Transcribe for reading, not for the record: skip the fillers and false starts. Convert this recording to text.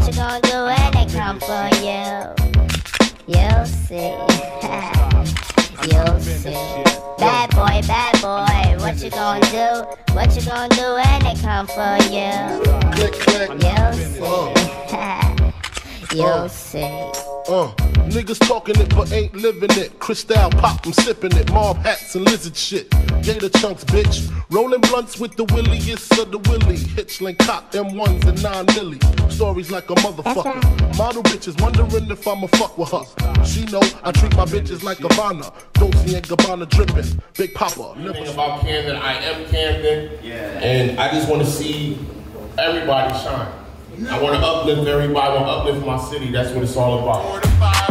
you gonna do when they come for you? You'll see. You'll see. Bad boy, what you gonna do? What you gonna do when they come for you? You'll see. You'll see. Niggas talking it but ain't living it. Cristal pop, I'm sipping it. Mob hats and lizard shit. Gator chunks, bitch. Rolling blunts with the williest of the willy. Hitchlink cop M1s and 9 milli. Stories like a motherfucker. Model bitches wondering if I'ma fuck with her. She know I treat my bitches like Gabbana. Dolce and Gabbana dripping. Big Papa. Never about Camden. I am Camden. And I just want to see everybody shine. I want to uplift everybody. I want to uplift my city. That's what it's all about.